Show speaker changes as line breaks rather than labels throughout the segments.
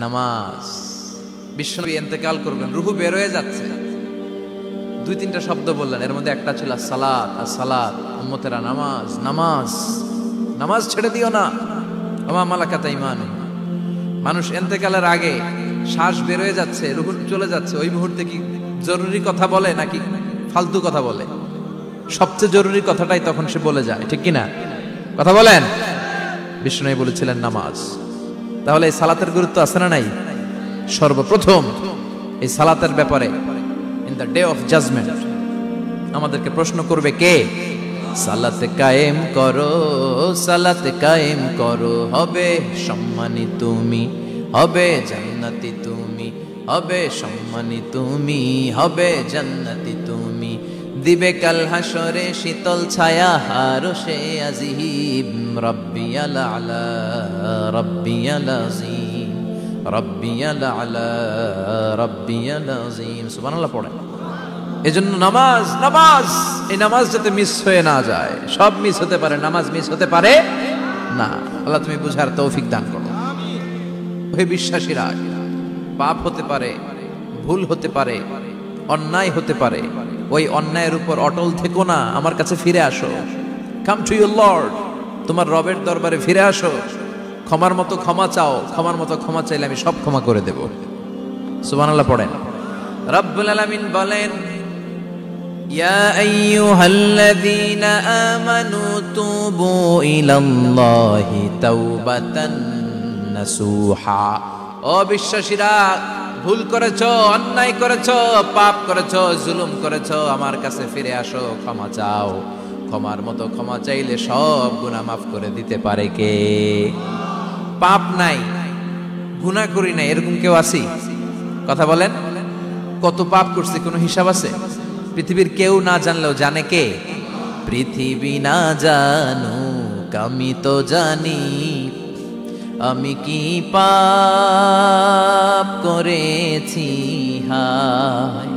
নামাজ। বিশ্বনবী ইন্তেকাল করবেন, রূহ বের হয়ে যাচ্ছে, দুই তিনটা শব্দ বললেন, এর মধ্যে একটা ছিল সালাত। আর সালাত উম্মতেরা নামাজ, নামাজ, নামাজ ছেড়ে দিও না। ওমা মালাকাত আইমানুকুম। মানুষ ইন্তেকালের আগে শ্বাস বের হয়ে যাচ্ছে, রূহ চলে যাচ্ছে, ওই মুহূর্তে কি জরুরি কথা বলে নাকি ফালতু কথা বলে? সবচেয়ে জরুরি কথাটাই তখন সে বলে যায়, ঠিক কিনা? কথা বলেন। বিষ্ণু বলেছিলেন নামাজ। তাহলে এই সালাতের গুরুত্ব আছে না নাই? সর্বপ্রথম এই সালাতের ব্যাপারে in the day of judgement আমাদেরকে প্রশ্ন করবে কে? সালাতে কায়েম করো, সালাতে কায়েম করো, হবে সম্মানী তুমি, হবে জান্নাতি তুমি, হবে সম্মানী তুমি, হবে জান্নাতি তুমি। দিবে কাল হাসরে শীতল ছায়া হারশে আজিম, রব্বিয়াল আলা, রব্বিয়াল আযীম, রব্বিয়াল আলা, রব্বিয়াল আযীম। সুবহানাল্লাহ পড়েন। এজন্য নামাজ, নামাজ, এই নামাজ যাতে মিস হয়ে না যায়। সব মিস হতে পারে, নামাজ মিস হতে পারে না। আল্লাহ তুমি বুঝার তৌফিক দান করো। হে বিশ্বাসীরা, পাপ হতে পারে, ভুল হতে পারে, অন্যায় হতে পারে, ওই অন্যায়ের উপর অটল থেকো না, আমার কাছে ফিরে আসো। কাম টু ইউর লর্ড, তোমার রবের দরবারে ফিরে আসো, ক্ষমার মতো ক্ষমা চাও, ক্ষমার মতো ক্ষমা চাইলে আমি সব ক্ষমা করে দেব। সুবহানাল্লাহ পড়েন। রব্বুল আলামিন বলেন, ইয়া আইয়ুহাল্লাযীনা আমানু তুবু ইলাল্লাহি তাওবাতান নাসুহা। ও বিশ্বাসীরা, ভুল করেছো, অন্যায় করেছো, পাপ করেছো, জুলুম করেছো, আমার কাছে ফিরে আসো, ক্ষমা চাও। ক্ষমার মতো ক্ষমা চাইলে সব গুনাহ মাফ করে দিতে পারে কে? পাপ নাই, গুনাহ করি নাই, এরকম কেউ আছি? কথা বলেন। কত পাপ করছি কোনো হিসাব আছে? পৃথিবীর কেউ না জানলেও জানে কে? পৃথিবী না জানুক আমি তো জানি, আমি কি পাপ করেছি হায়।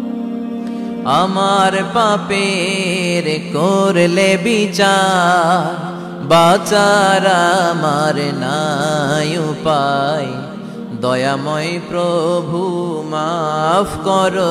আমার পাপের করলে বিচার, বাঁচার আমার নাই উপায়। দয়াময় প্রভু মাফ করো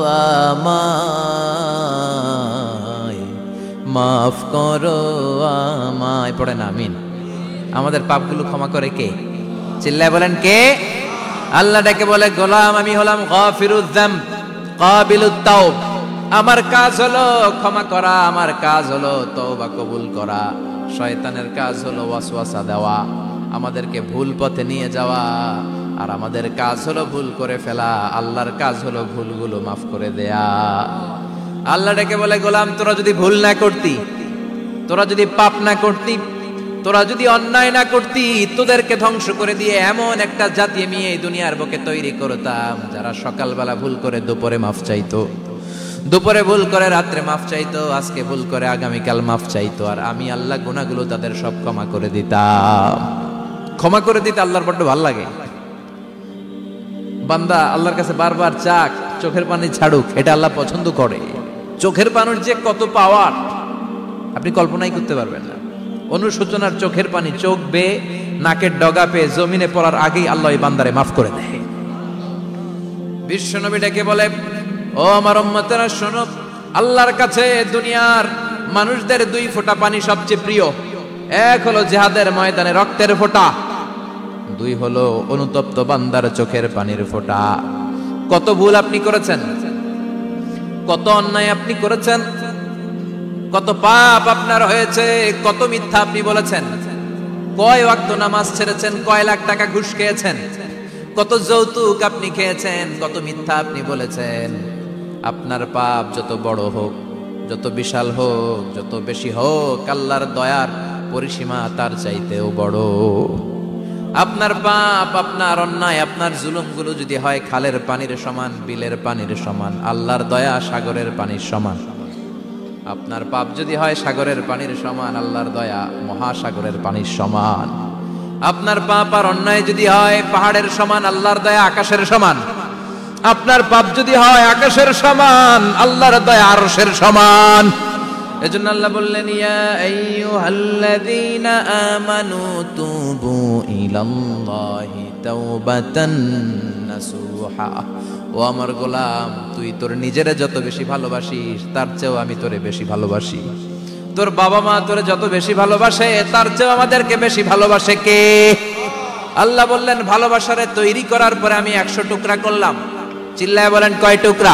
আমায়, মাফ করো আমায়। পড়েন আমিন। আমাদের পাপগুলো ক্ষমা করে কে? চিল্লায় বলেন কে? আল্লাহ ডেকে বলে, গোলাম আমি হলাম গাফিরুয যামব কাবিলুত তাওব। আমার কাজ হলো ক্ষমা করা, আমার কাজ হলো তওবা কবুল করা। শয়তানের কাজ হলো ওয়াসওয়াসা দেওয়া, আমাদেরকে ভুল পথে নিয়ে যাওয়া। আর আমাদের কাজ হলো ভুল করে ফেলা, আল্লাহর কাজ হলো ভুলগুলো মাফ করে দেয়া। আল্লাহ ডেকে বলে, গোলাম তোরা যদি ভুল না করতি, তোরা যদি পাপ না করতি, তোরা যদি অন্যায় না করতি, তোদেরকে ধ্বংস করে দিয়ে এমন একটা জাতি আমি এই দুনিয়ার বুকে তৈরি করতাম যারা সকালবেলা ভুল করে দুপুরে মাফ চাইতো, দুপুরে ভুল করে রাত্রে মাফ চাইতো, আজকে ভুল করে আগামীকাল মাফ চাইতো। আর আমি আল্লাহ গুনাহগুলো তাদের সব ক্ষমা করে দিতাম। ক্ষমা করে দিতে আল্লাহর বড্ড ভালো লাগে। বান্দা আল্লাহর কাছে বারবার চাক, চোখের পানি ছাড়ুক, এটা আল্লাহ পছন্দ করে। চোখের পানির যে কত পাওয়ার আপনি কল্পনাই করতে পারবেন না। অনুশোচনার চোখের পানি, চোখ বেয়ে নাকের ডগা পেয়ে জমিনে পড়ার আগেই আল্লাহ এই বান্দারে মাফ করে দেয়। বিশ্বনবী ডেকে বলে, ও আমার উম্মতেরা শোনো, আল্লাহর কাছে দুনিয়ার মানুষদের দুই ফোঁটা পানি সবচেয়ে প্রিয়। এক হলো জিহাদের ময়দানে রক্তের ফোঁটা, দুই হলো অনুতপ্ত বান্দার চোখের পানির ফোঁটা। কত ভুল আপনি করেছেন, কত অন্যায় আপনি করেছেন, কত পাপ আপনার হয়েছে, কত মিথ্যা আপনি বলেছেন, কয় ওয়াক্ত নামাজ ছেড়েছেন, কয় লাখ টাকা ঘুষ খেয়েছেন, কত যৌতুক আপনি খেয়েছেন, কত মিথ্যা আপনি বলেছেন। আপনার পাপ যত বড় হোক, যত বিশাল হোক, যত বেশি হোক, আল্লাহর দয়ার পরিসীমা তার চাইতেও বড়। আপনার পাপ, আপনার অন্যায়, আপনার জুলুমগুলো যদি হয় খালের পানির সমান, বিলের পানির সমান, আল্লাহর দয়া সাগরের পানির সমান। আপনার পাপ যদি হয় সাগরের পানির সমান, আল্লাহর দয়া মহাসাগরের পানির সমান। আপনার পাপ আর অন্যায় যদি হয় পাহাড়ের সমান, আল্লাহর দয়া আকাশের সমান। আপনার পাপ যদি হয় আকাশের সমান, আল্লাহর দয়া আরশের সমান। এজন্য আল্লাহ বললেন, ইয়া আইয়ুহাল্লাযীনা আমানু তুবু ইলাল্লাহি তাওবাতান নাসুহা। ও আমার গোলাম, তুই তোর নিজেরে যত বেশি ভালোবাসিস তার চেয়েও আমি তোরে বেশি ভালোবাসি। তোর বাবা মা তোরে যত বেশি ভালোবাসে তার চেয়েও আমাদেরকে বেশি ভালোবাসে কে? আল্লাহ বললেন ভালোবাসারে তৈরি করার পরে আমি 100 টুকরা করলাম। চিল্লায় বলেন কয় টুকরা?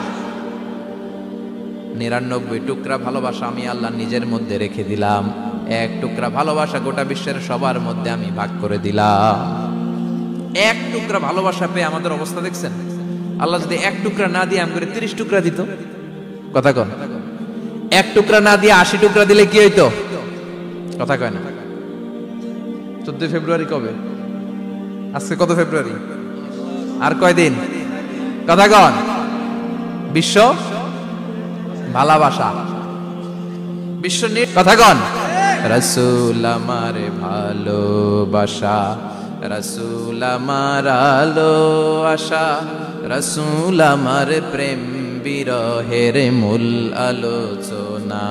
99 টুকরা ভালোবাসা আমি আল্লাহ নিজের মধ্যে রেখে দিলাম। 1 টুকরা ভালোবাসা গোটা বিশ্বের সবার মধ্যে আমি ভাগ করে দিলাম। 1 টুকরা ভালোবাসা পেয়ে আমাদের অবস্থা দেখছেন? আল্লাহ যদি 1 টুকরা না দিয়ে আমাকে 30 টুকরা দিত, কথা কন, 1 টুকরা না দিয়ে 80 টুকরা দিলে কি হইতো? কথা কয় না। 14 ফেব্রুয়ারি কবে? আজকে কত ফেব্রুয়ারি? আর কয়দিন? কথা কন। বিশ্ব ভালোবাসা, বিশ্ব কথা কন। রাসূল আমার ভালোবাসা, রাসূল আমার আলো আশা, রাসূল আমার প্রেম বিরহের মূল আলোচনা,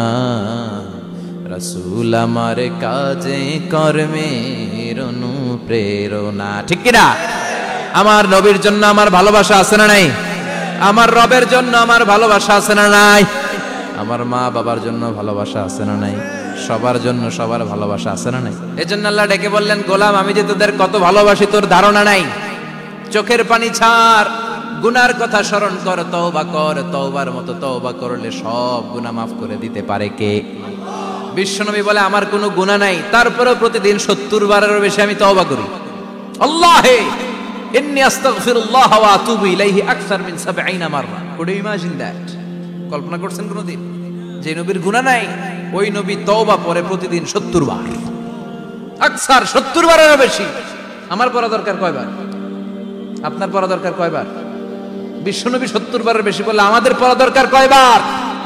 রাসূল আমার কাজে কর্মের অনুপ্রেরণা। ঠিক কি না? আমার নবীর জন্য আমার ভালোবাসা আছে না নাই? আমার রবের জন্য আমার ভালোবাসা আছে না নাই? আমার মা বাবার জন্য ভালোবাসা আছে না নাই? সবার জন্য সবার ভালোবাসা আছে না নাই? এজন্য আল্লাহ ডেকে বললেন গোলাম আমি যে তোদের কত ভালোবাসি তোর ধারণা নাই। চোখের পানি ছাড়, গুনার কথা স্মরণ কর, তওবা কর। তওবার মতো তওবা করলে সব গুনাহ মাফ করে দিতে পারে কে? বিশ্বনবী বলে আমার কোনো গুনাহ নাই, তারপরেও প্রতিদিন 70 বারেরও বেশি আমি তওবা করি। আল্লাহে ইন্নী আস্তাগফিরুল্লাহ ওয়া আতুবু ইলাইহি আকসার মিন 70 মাররা। Could you imagine that? কল্পনা করছেন কোনদিন যে নবীর গুনাহ নাই ওই নবী তওবা পড়ে প্রতিদিন 70 বার, আকসার 70 বারেরও বেশি। আমার পড়া দরকার কয়বার? আপনার পড়া দরকার কয়বার? বিশ্বনবী 70 বারের বেশি বললে আমাদের পড়া দরকার কয়বার?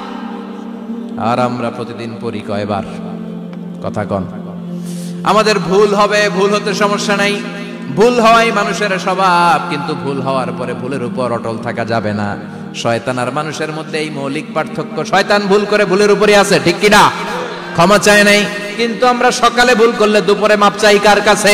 আর আমরা প্রতিদিন পড়ি কয়বার? কথা কন। আমাদের ভুল হবে, ভুল হতে সমস্যা নাই, ভুল হওয়াই মানুষের স্বভাব, কিন্তু ভুল হওয়ার পরে ভুলের উপর অটল থাকা যাবে না। শয়তান আর মানুষের মধ্যে এই মৌলিক পার্থক্য। শয়তান ভুল করে ভুলের উপরই আছে, ঠিক কি না? ক্ষমা চায় নাই, কিন্তু আমরা সকালে ভুল করলে দুপুরে মাপ চাই কার কাছে?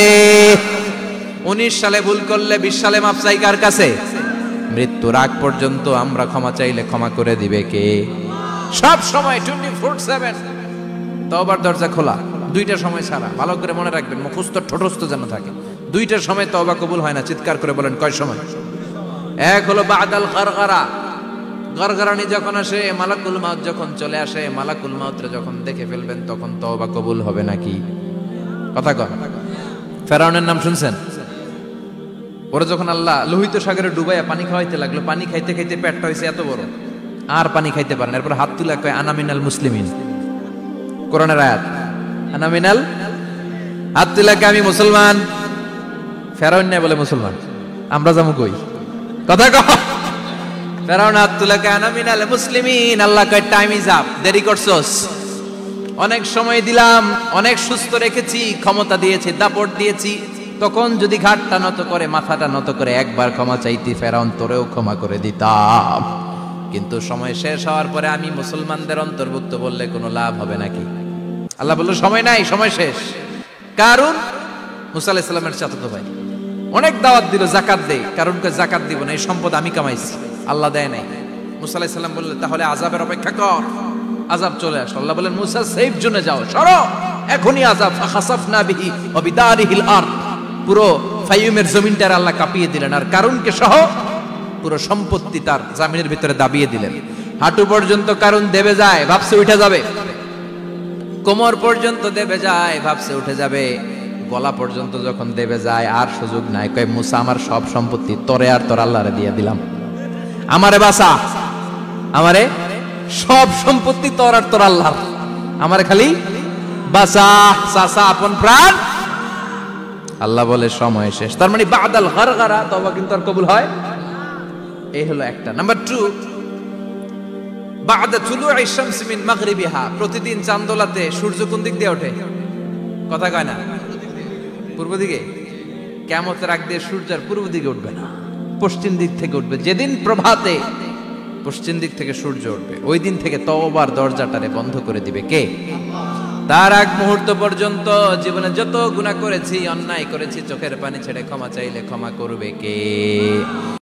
19 সালে ভুল করলে 20 সালে মাপ চাই কার কাছে? মৃত্যুর আগ পর্যন্ত আমরা ক্ষমা চাইলে ক্ষমা করে দিবে কে? সব সময় 24/7 তওবার দরজা খোলা, 2টা সময় ছাড়া। ভালো করে মনে রাখবেন, মুখস্থ ঠোঁটস্থ যেন থাকে। 2টার সময় তওবা কবুল হয় না। চিৎকার করে বলেন কয় সময়? এক হলো বাদাল গারগারা, গারগারানি যখন আসে, মালাকুল মাউত যখন চলে আসে, মালাকুল মাউতরে যখন দেখে ফেলবেন তখন তওবা কবুল হবে নাকি? কথা কন। ফেরাউনের নাম শুনছেন? ওরা যখন আল্লাহ লোহিত সাগরে ডুবাইয়া পানি খাওয়াইতে লাগলো, পানি খাইতে খাইতে পেটটা হয়েছে এত বড়, আর পানি খাইতে পারেন। এরপর হাত তুলে কয় আনা মিনাল মুসলিমিন। কোরআনের আয়াত, আনা মিনাল, হাত তুলে কয় আমি মুসলমান। ফেরাউন না বলে মুসলমান, আমরা যাবো কই? কথা কও। ফেরাউন হাত তুলে কয় আনা মিনাল মুসলিমিন। আল্লাহ কয় টাইম ইজ আপ, দেরি করছস, অনেক সময় দিলাম, অনেক সুস্থ রেখেছি, ক্ষমতা দিয়েছি, দাপট দিয়েছি, তখন যদি ঘাটটা নত করে, মাথাটা নত করে একবার ক্ষমা চাইতি, ফেরাউন তোরেও ক্ষমা করে দিতাম। কিন্তু সময় শেষ হওয়ার পরে আমি মুসলমানদের অন্তর্ভুক্ত বললে কোনো লাভ হবে নাকি? আল্লাহ বলল সময় নাই, সময় শেষ। কারণ মুসা আলাইহিস সালামের চাচাতো ভাই অনেক দাওয়াত দিল, যাকাত দে। কারণ কে জাকাত দিব না, এই সম্পদ আমি কামাইছি, আল্লাহ দেয় নাই। মুসা আলাইহিস সালাম বললেন তাহলে আযাবের অপেক্ষা কর। আযাব চলে আসলো। আল্লাহ বলেন মুসা সেফ জোনে যাও, সরো, এখনই আযাব। ফাখাসাফনা বিহি ওয়া বিদারিহিল আরদ, পুরো ফাইয়ুমের জমিনটার আল্লাহ কাঁপিয়ে দিলেন, আর কারুনকে সহ পুরো সম্পত্তি তার জামিনের ভিতরে দাবিয়ে দিলেন। হাঁটু পর্যন্ত কারুন দেবে যায়, ভাবছে উঠে যাবে, কোমর পর্যন্ত দেবে যায়, ভাবছে উঠে যাবে, গলা পর্যন্ত যখন দেবে যায় আর সুযোগ নাই। কয় মুসা আমার সব সম্পত্তি তোরে আর তোর আল্লাহরে দিয়ে দিলাম, আমারে বাঁচা, আমারে সব সম্পত্তি তোর আর তোর আল্লাহ, আমারে খালি বাঁচা, চাচা আপন প্রাণ। আল্লাহ বলে সময় শেষ। তার মানে বাদাল গারগারা তওবা কিন্তু আর কবুল হয়? এই হলো একটা। নাম্বার 2, বাদা তুলুই শামস মিন মাগরিবিহা, প্রতিদিন চাঁদোলাতে সূর্য কোন দিক দিয়ে ওঠে? কথা কয় না? পূর্ব দিকে। কিয়ামতের আগ দিয়ে সূর্য আর পূর্ব দিকে উঠবে না, পশ্চিম দিক থেকে উঠবে। যেদিন প্রভাতে পশ্চিম দিক থেকে সূর্য উঠবে ওই দিন থেকে তওবার দরজাটারে বন্ধ করে দিবে কে? তার আগ মুহূর্ত পর্যন্ত জীবনে যত গুনাহ করেছি, অন্যায় করেছি, চোখের পানি ছেড়ে ক্ষমা চাইলে ক্ষমা করবে কে?